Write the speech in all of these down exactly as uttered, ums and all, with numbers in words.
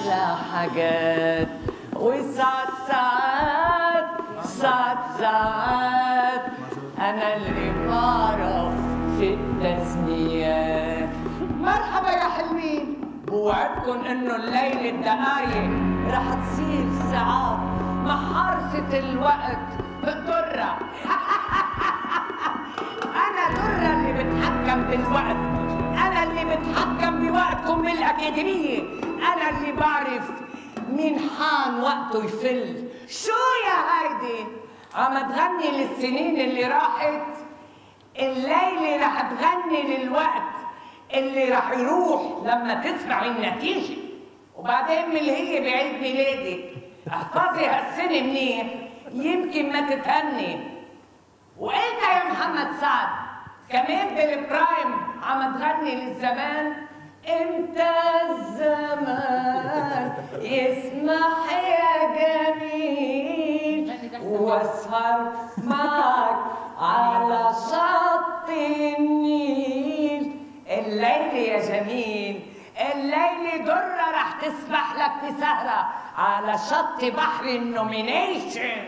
أحلى حاجات، وساعات ساعات ساعات ساعات أنا اللي بعرف في التسميات. مرحبا يا حلوين، بوعدكن إنه الليلة الدقايق رح تصير ساعات مع حارسة الوقت درة. أنا درة اللي بتحكم بالوقت، أنا اللي بتحكم بوقتكم بالأكاديمية، أنا اللي بعرف مين حان وقته يفل. شو يا هيدي؟ عم تغني للسنين اللي راحت؟ الليلة رح تغني للوقت اللي رح يروح لما تسمعي النتيجة، وبعدين من اللي هي بعيد ميلادك احفظي هالسنة منيح يمكن ما تتهني. وانت يا محمد سعد كمان بالبرايم عم تغني للزمان. امتى الزمان يسمح يا جميل واسهر معك على شط النيل. الليلة يا جميل، الليلة درة رح تسبح لك بسهرة على شط بحر النومينيشن.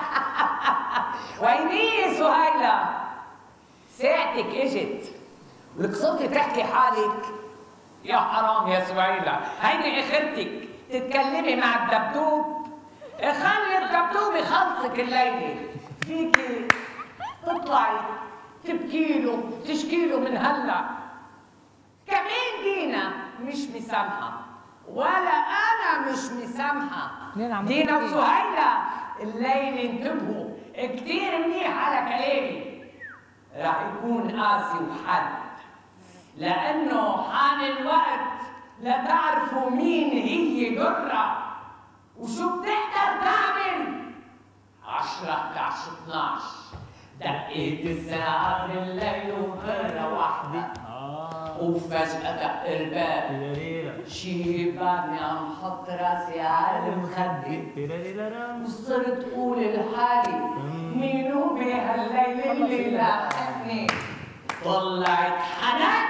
ويني سهيلة؟ ساعتك اجت ولك صرتي تحكي حالك. يا حرام يا سهيلة، هيدي اخرتك تتكلمي مع الدبدوب. خلي الدبدوب يخلصك الليلة. فيكي تطلعي تبكي له تشكي له من هلا. كمان دينا مش مسامحة، ولا أنا مش مسامحة. دينا وسهيلة الليلة انتبهوا كتير منيح على كلامي، رح يكون قاسي وحد، لأنه حان الوقت لتعرفوا مين هي درة وشو بتقدر تعمل. عشرة حداشر اثناشر دقيت الساعة من الليل ومرة واحدة وفجأة دق الباب، شيباني عم حط راسي على المخدة وصرت قول لحالي مين هو بهالليلة اللي لاحقني. طلعت حنان.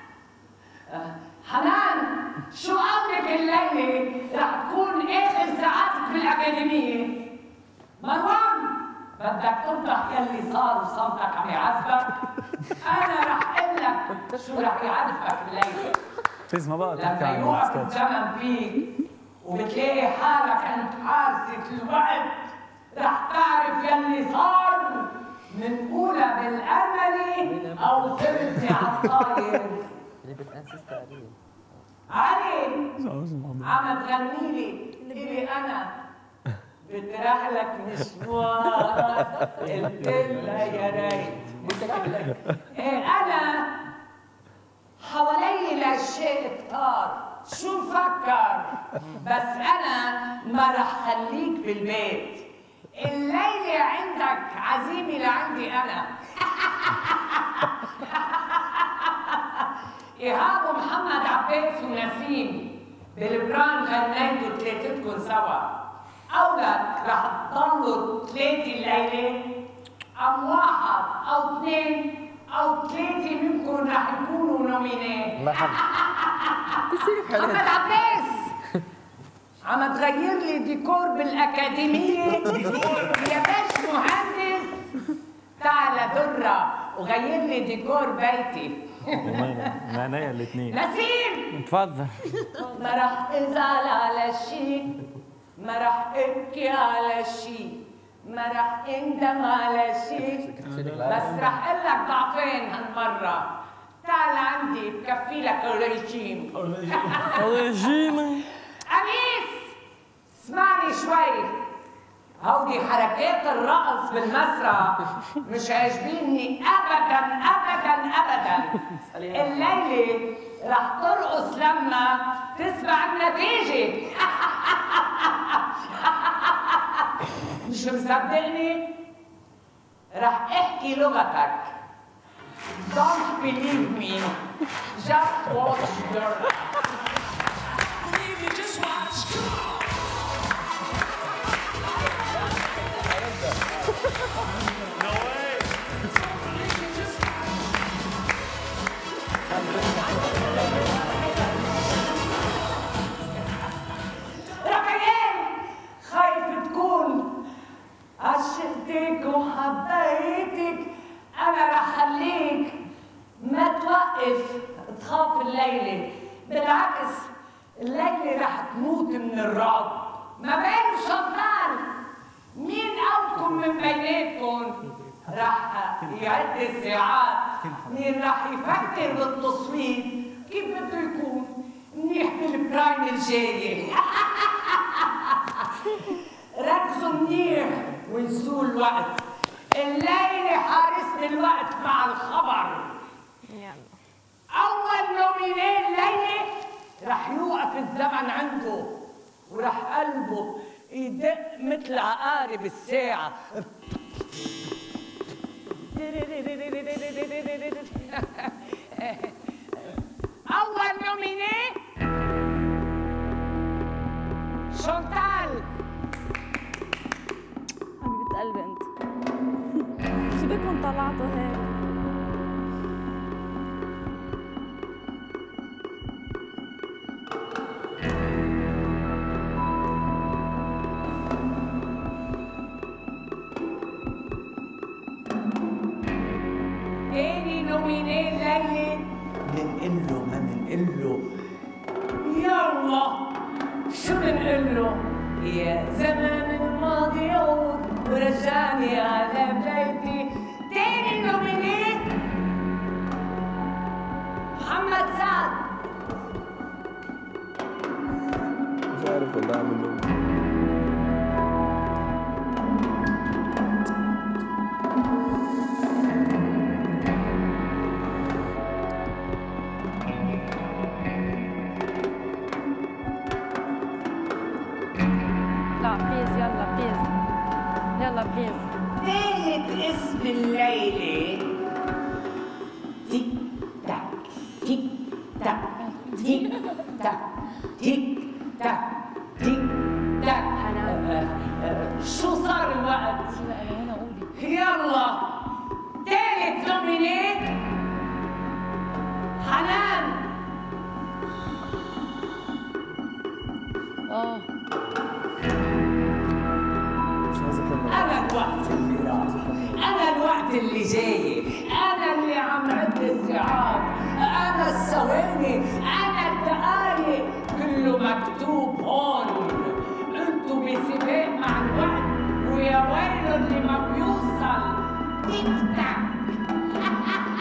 حنان شو قولك الليلة رح تكون آخر ساعاتك بالأكاديمية؟ مروان بدك تفضح يلي صار وصمتك عم يعذبك؟ أنا رح أقول لك شو رح يعذبك الليلة. اسمع بقى لما يوقف الزمن فيك وبتلاقي حالك عند حارسة الوقت رح تعرف يلي صار من أولى بالأرملي أو صرتي عالطاير. اللي بتأسس تقريبا علي عم تغني لي إلي أنا بتراح لك مشوار. قلت لها يا ريت. إيه أنا حوالي الأشياء كتار، شو مفكر؟ بس أنا ما رح خليك بالبيت. الليلة عندك عزيمة لعندي أنا. إيهاب ومحمد عباس ونسيم بالبران غنيتوا ثلاثتكم سوا. أولك رح تضلوا ثلاثة الليلة، أم واحد أو اثنين أو ثلاثة منكم رح يكونوا نومينات. محمد عباس عم تغير لي ديكور بالأكاديمية. يا باش مهندس تعال درة وغير لي ديكور بيتي. معناها الاثنين. نسيم اتفضل. ما رح ازعل على شيء، ما رح ابكي على شيء، ما رح اندم على شيء، بس رح اقول لك ضعفين هالمرة. تعال عندي بكفي لك الرجيم. الرجيم. أنيس اسمعني شوي، هودي حركات الرقص بالمسرح مش عاجبيني ابدا ابدا ابدا. الليله رح ترقص لما تسمع النتيجه. مش مصدقني؟ رح احكي لغتك. Don't believe me, just watch your. Believe me, just watch. No way. الرعب ما بين شطار. مين أوكم من بيناتكم راح يعد الساعات؟ مين راح يفكر بالتصويت كيف بده يكون منيح بالبرايم الجاية؟ ركزوا منيح وانسوا الوقت. الليلة حارسني الوقت مع الخبر. أول نومينيه الليلة رح يوقف الزمن عنده ورح قلبه يدق مثل عقارب الساعة. أول نومينيه شونتال. حبيبة قلبي انت شو بكم طلعتوا هيك؟ تاني نومينيه الليلة منقله ما منقله يلا شو منقله؟ يا زمان الماضي يعود ورجعني على بيتي. تاني نومينيه محمد سعد. مش عارف والله اعمل له. لا بليز يلا بليز يلا بليز. تالت اسم الليلة تيك تاك تيك تاك تيك تاك تيك تاك تيك تاك. شو صار الوقت؟ يلا تالت نومينيه حنان. اه أنا الوقت اللي راح، أنا الوقت اللي جاي، أنا اللي عم عد الساعات، أنا الثواني، أنا الدقايق، كله مكتوب هون. أنتوا بسباق مع الوقت ويا ويله اللي ما بيوصل. تيك تاك